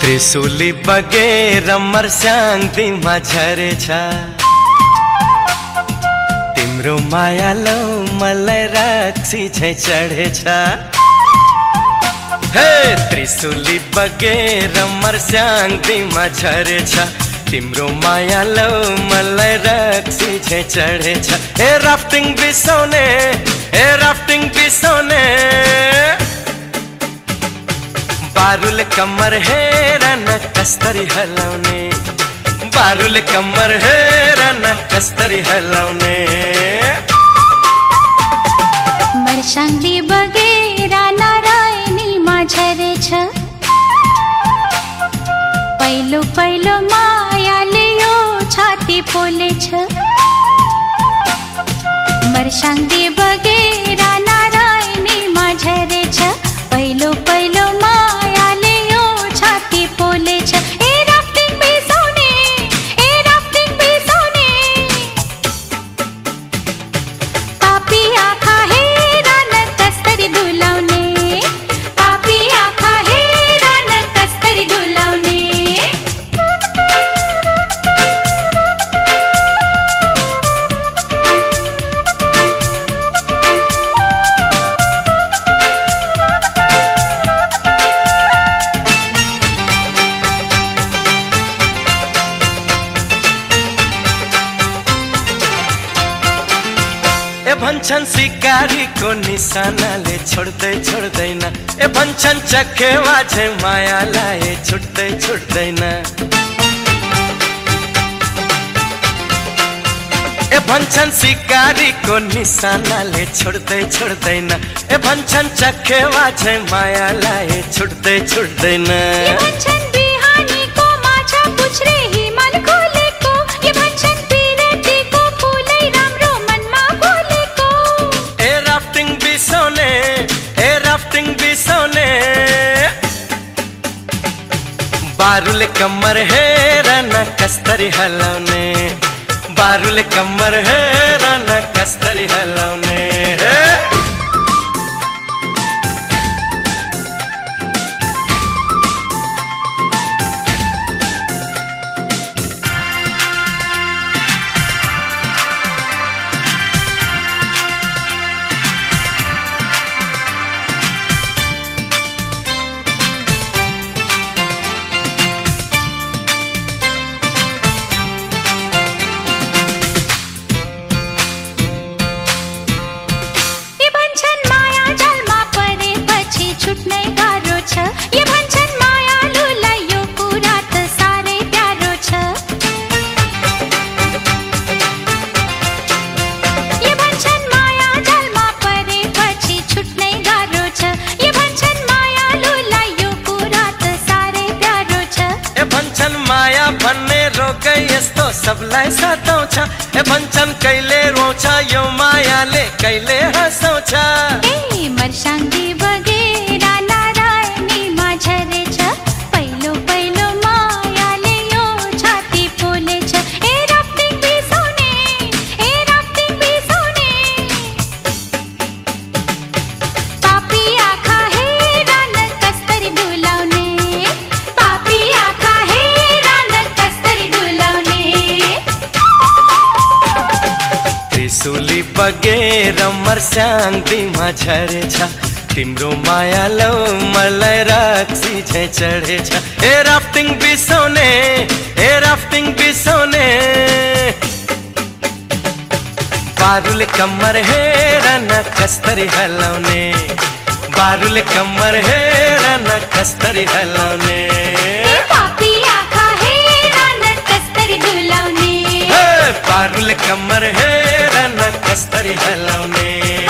त्रिशूली बगेर मर्स्याङ दिमा झरेछ तिम्रो माया लौ मलाई रक्सी झै चढेछ। हे त्रिशूली बगेर मर्स्याङ दिमा झरेछ तिम्रो माया लौ मलाई रक्सी झै चढेछ। हे राफ्टिङ बिसाउने हे राफ्टिङ बिसाउने बारुल कमर हेर न कस्तरी हलाउने बारुल कमर हेर न कस्तरी हलाउने। मर्स्याङले बगेर नारायणीमा झरेछ पहिलो पहिलो मायाले यो छाती पोलेछ। मर्स्याङले बगेर नारायणीमा झरेछ पहिलो पहिलो मायाले यो छाती पोलेछ। ए राफ्टिङ बिसाउने ए राफ्टिङ बिसाउने पापी आँखा हेर न कस्तरी डुलाउने पापी आँखा हेर न कस्तरी डुलाउने। ए भन्छन् सिकारीको निशानाले छोड्दै छोड्दैन ए भन्छन् चखेवा झै मायालाई छुट्दै छुट्दैन। ए भन्छन् सिकारीको निशानाले छोड्दै छोड्दैन ए भन्छन् चखेवा झै मायालाई छुट्दै छुट्दैन। ये भन्छन् बिहानीको माछा पुछ्रे हिमाल खोलेको ये भन्छन् पिरेतीको फुलै राम्रो मनमा बोलेको। ए राफ्टिङ बिसाउने ए राफ्टिङ बिसाउने बारुल कमर हेर न कस्तरी हलाउने बारुल कमर हेर न कस्तरी हलाउने। छुट्नै गाह्रो छ ये भन्छन् मायालुलाई यो कुरा त साह्रै प्यारो छ। ये भन्छन् माया जालमा परेपछि छुट्नै गाह्रो छ ये भन्छन् मायालुलाई यो कुरा त साह्रै प्यारो छ। ए भन्छन् माया भन्ने रोगै यस्तो सबलाई सताउँछ ए भन्छन् कहिले रोउँछ यो मायाले कहिले हँसाउँछ। ए मर्स्याङले बगेर नारायणीमा झरेछ पहिलो पहिलो मायाले यो छाती पोलेछ। ए राफ्टिङ बिसाउने ए राफ्टिङ बिसाउने पापी आँखा हेर न कस्तरी डुलाउने पापी आँखा हेर न कस्तरी डुलाउने। त्रिशूली बगेर मर्स्याङ दिमा झरेछ तिम्रो माया लौ मलाई रक्सी झै चढेछ। ए राफ्टिङ बिसाउने ए राफ्टिङ बिसाउने बारुल कमर हेर न कस्तरी हलाउने बारुल कमर हेर न कस्तरी हलाउने। पापी आँखा हेर न कस्तरी डुलाउने बारुल कमर हेर न कस्तरी हलाउने।